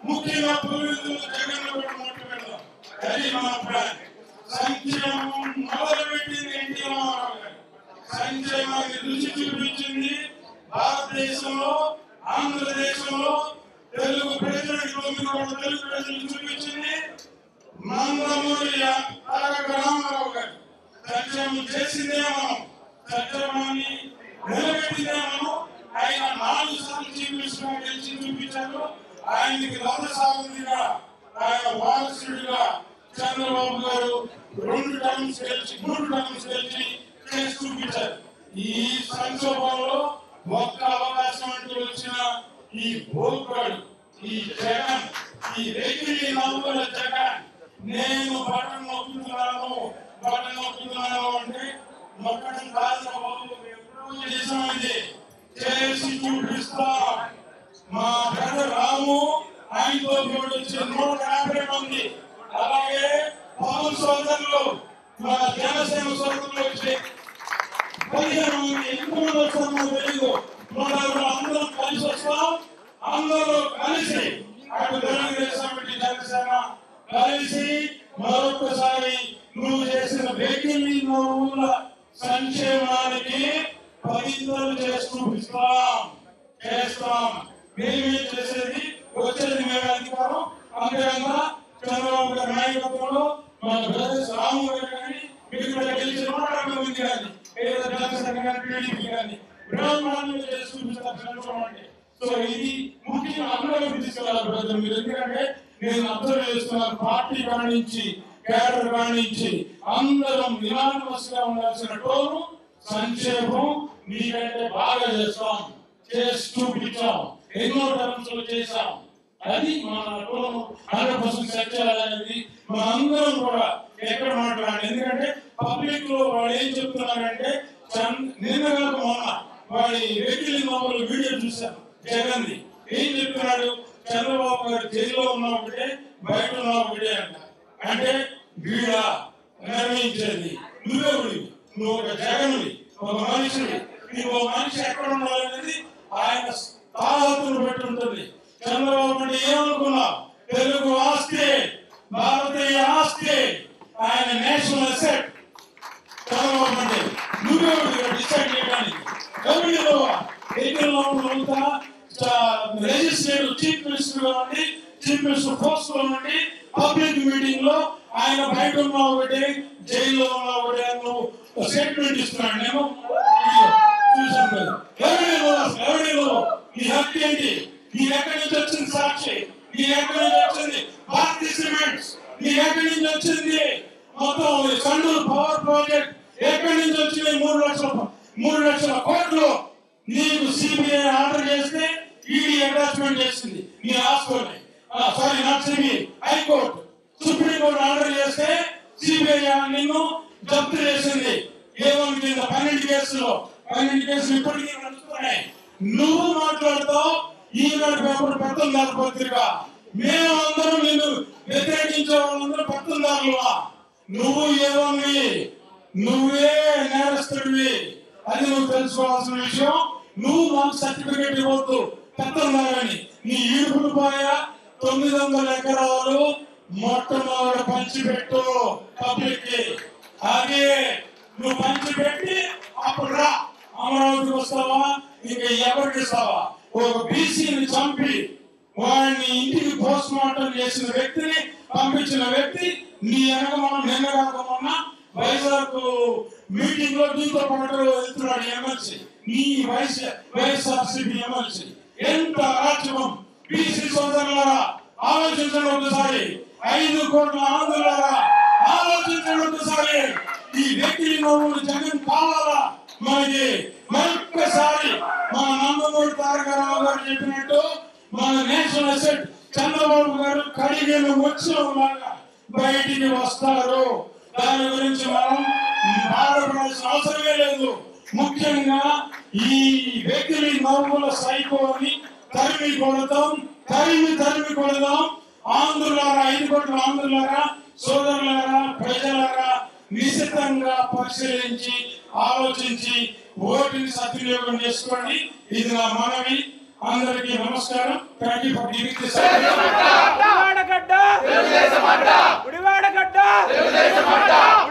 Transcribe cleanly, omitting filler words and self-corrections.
ముఖ్యంగా పులివెందుల జగన్ కూడా మొదలు పెడదాం. అది మన ప్లాన్. సంక్షేమం మొదలుపెట్టింది ఎన్టీ రామారావు గారు. సంక్షేమాన్ని రుచి చూపించింది భారతదేశంలో, ఆంధ్రదేశంలో తెలుగు ప్రజలకు 9 కోట్ల తెలుగు ప్రజలకు చూపించింది నందమూరి తారక రామారావు గారు. సంక్షేమం చేసిందే మనం, సంక్షేమాన్ని నిలబెట్టిందే మనం. ఆయన 4 సార్లు చీఫ్ మినిస్టర్ గెలిచి చూపించారు. ఆయనకి రథసారథిగా, ఆయన వారసుడిగా చంద్రబాబు గారు 2 టర్మ్స్ గెలిచి 3 టర్మ్స్ గెలిచి చేసి చూపించారు. ఈ సంక్షోభంలో ఒక్క అవకాశం అంటూ వచ్చిన ఈ భోగాడు, ఈ జగన్, ఈ వెకిలి నవ్వుల జగన్, నేను బటన్ నొక్కుతున్నాను అంటే నొక్కడం కాదు బాబు, ఎప్పుడో చేసామండి, చేసి చూపిస్తాం. మా బ్రదర్ రాము, ఆయనతో పాటు వచ్చి 150 మంది, అలాగే పవన్ సోదరులు, మా జనసేన సోదరులు వచ్చి 15 మంది. ఎంతమంది వస్తామో తెలియదు. అందరం కలిసి వస్తాం. అందరూ కలిసి అటు తెలుగుదేశం జనసేన కలిసి మరొకసారి నువ్వు చేసిన వెకిలి నవ్వుల సంక్షేమానికి పవిత్రం చేసి చూపిస్తాం, చేస్తాం. మేమే చేసేది, వచ్చేది మేమే అధికారం. అంతేకాకుండా చంద్రబాబు గారి నాయకత్వంలో మన బ్రదర్స్ రాము గారు కానీ మిగతా గెలిచిన 150 మంది కానీ ఏదో జనసేన కానీ టీడీపీ కానీ బ్రహ్మాండంగా చేసి చూపిస్తారు సంక్షేమం అంటే. సో ఇది ముఖ్యంగా అందరూ తీసుకెళ్ళాలి బ్రదర్ మీరు. ఎందుకంటే నేను అబ్జర్వ్ చేస్తున్నాను, పార్టీ కానించి కేడర్ కానించి అందరం యునానిమస్ గా ఉండాల్సిన టోను సంక్షేమం నీకంటే బాగా చేస్తాం, చేసి చూపించాం, ఎన్నో టర్మ్స్ లో చేశాం. అది మన టోను 100% సెట్ చేయాలనేది మనందరం కూడా ఎక్కడ మాట్లాడాలి. ఎందుకంటే పబ్లిక్ లో వాళ్ళు ఏం చెప్తున్నారంటే, నిన్న కాక మొన్న వాడి వెకిలి నవ్వుల వీడియో చూశాను జగన్ది. ఏం చెప్తున్నాడు, చంద్రబాబు గారు జైల్లో ఉన్నా ఒకటే, బయట ఉన్నా ఒకటే అంట. అంటే వీడా నిర్ణయించేది నువ్వెవడివి? నువ్వు ఒక జగన్వి, ఒక మనిషివి. నువ్వు మనిషి ఎక్కడ ఉండాలనేది ఆయన తాహతులు బట్టి ఉంటుంది. చంద్రబాబు అంటే ఏమనుకున్నావు? తెలుగు ఆస్తి, భారతీయ ఆస్తి, ఆయన నేషనల్ అసెట్. చంద్రబాబు అంటే నువ్వెవడిగా డిసైడ్ చేయడానికి? ఎవరిలో లెజిస్లేటివ్ చీఫ్ మినిస్టర్ గా ఉండి, చీఫ్ మినిస్టర్ పోస్ట్ లో ఉండి పబ్లిక్ మీటింగ్ లో ఆయన బయట ఉన్న ఒకటి, జైల్లో ఉన్న ఒకటి నువ్వు స్టేట్మెంట్ ఇస్తున్నాడు. నేను చూసాను కదా. ఎవరిలో నీ హక్కు ఏంటి? నీ ఎక్కడి నుంచి వచ్చింది సాక్షి? నీ ఎక్కడి నుంచి వచ్చింది భారతీయ సిమెంట్స్? నీ ఎక్కడి నుంచి వచ్చింది మొత్తం సండూరు పవర్ ప్రాజెక్ట్? ఎక్కడి నుంచి వచ్చింది 3 లక్షల కోట్లు? నీకు సిబిఐ ఆర్డర్ చేస్తే ఈడీ అటాచ్మెంట్ చేసింది నీ ఆస్తుని. Sorry, not CBI, high court, supreme court order చేస్తే సిబిఐ నిన్ను జప్తు చేసింది. ఏమని కింద 12 కేసులు ఇప్పటికీ నడుస్తున్నాయి. నువ్వు మాట్లాడుతావు ఈనాడు పేపర్ పెత్తందారు పత్రిక. మేమందరం నిన్ను వ్యతిరేకించే వాళ్ళందరూ పెత్తందారులువా? నువ్వు ఏమని, నువ్వే నేరస్తుడివి. అది నువ్వు తెలుసుకోవాల్సిన విషయం. నువ్వు మాకు సర్టిఫికేట్ ఇవ్వద్దు పెత్తందారని. నీ ఈడుపులు పోయ 900 ఎకరాలు మొట్టమొదటి పంచిపెట్టు పబ్లిక్ కి. అదే నువ్వు పంచిపెట్టి అప్పుడు రా, అమరావతికి వస్తావా, ఇంకా ఎవరికి ఇస్తావా? ఒక బీసీని చంపి వాడిని ఇంటికి పోస్ట్ మార్టం చేసిన వ్యక్తిని పంపించిన వ్యక్తి నీ వెనక మనం నిన్న కాక వైజాగ్ మీటింగ్ లో దీంతో పాటు వెళ్తున్నాడు ఎమ్మెల్సీ, నీ వైఎస్ఆర్సీపీ ఎమ్మెల్సీ. ఎంత రాజ్యం! బీసీ సోదరులారా ఆలోచించండి ఒకసారి. 5 కోట్ల ఆంధ్రులారా ఆలోచించండి ఒకసారి. ఈ వ్యక్తి నవ్వులు జగన్ కావాలా మనకి? మరొక్కసారి మన నందమూరి తారక రామారావు గారు చెప్పినట్టు మన నేషనల్ అసెట్ చంద్రబాబు గారు కడిగిన వచ్చేలాగా బయటికి వస్తారు. దాని గురించి మనం బాధపడాల్సిన అవసరమే లేదు. ముఖ్యంగా ఈ వ్యక్తి నవ్వుల సైకోని తరిమి కొడదాం. ఆంధ్రులారా, 5 కోట్ల ఆంధ్రులారా, సోదరులారా, ప్రజలారా, నిశితంగా పరిశీలించి ఆలోచించి ఓటుని సద్వినియోగం చేసుకోండి. ఇది నా మనవి. అందరికీ నమస్కారం. Thank you for giving this. గుడివాడగడ్డ